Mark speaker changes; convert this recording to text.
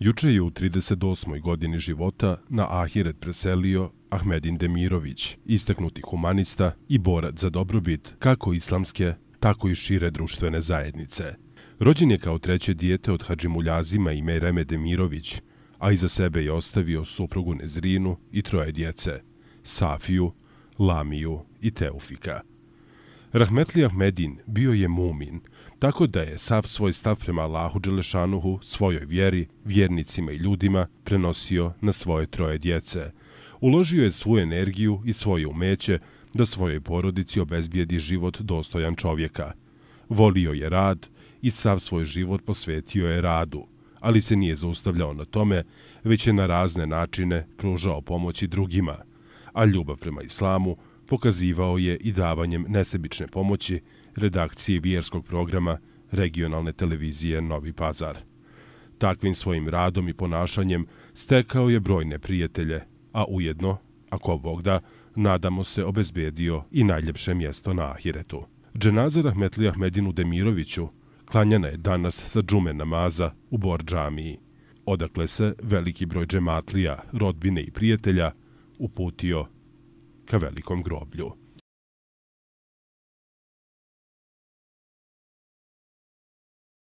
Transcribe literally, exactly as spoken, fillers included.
Speaker 1: Juče je u trideset osmoj godini života na ahiret preselio Ahmedin Demirović, istaknuti humanista i borac za dobrobit kako islamske, tako i šire društvene zajednice. Rođen je kao treće dijete od Hadži Muljazima i Mejreme Demirović, a iza sebe je ostavio suprugu Nezrinu i troje djece, Safiju, Lamiju i Teufika. Rahmetli Ahmedin bio je mumin, tako da je sav svoj stav prema Allahu Đelešanuhu, svojoj vjeri, vjernicima i ljudima prenosio na svoje troje djece. Uložio je svu energiju i svoje umeće da svojoj porodici obezbijedi život dostojan čovjeka. Volio je rad i sav svoj život posvetio je radu, ali se nije zaustavljao na tome, već je na razne načine pružao pomoći drugima, a ljubav prema islamu pokazivao je i davanjem nesebične pomoći redakciji vjerskog programa regionalne televizije Novi Pazar. Takvim svojim radom i ponašanjem stekao je brojne prijatelje, a ujedno, ako Bog da, nadamo se obezbedio i najljepše mjesto na ahiretu. Dženaza rahmetli Ahmedinu Demiroviću klanjana je danas sa džume namaza u Bor džamiji, odakle se veliki broj džematlija, rodbine i prijatelja uputio ka velikom groblju.